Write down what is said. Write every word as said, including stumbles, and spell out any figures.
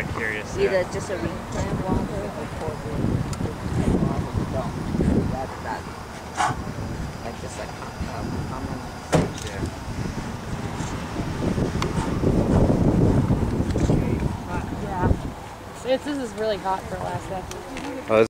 of curious. Either Yeah. just a reclaimed water or portable water. Don't. Rather that. Like just like um, common. Yeah. Yeah. It's, this is really hot for Alaska.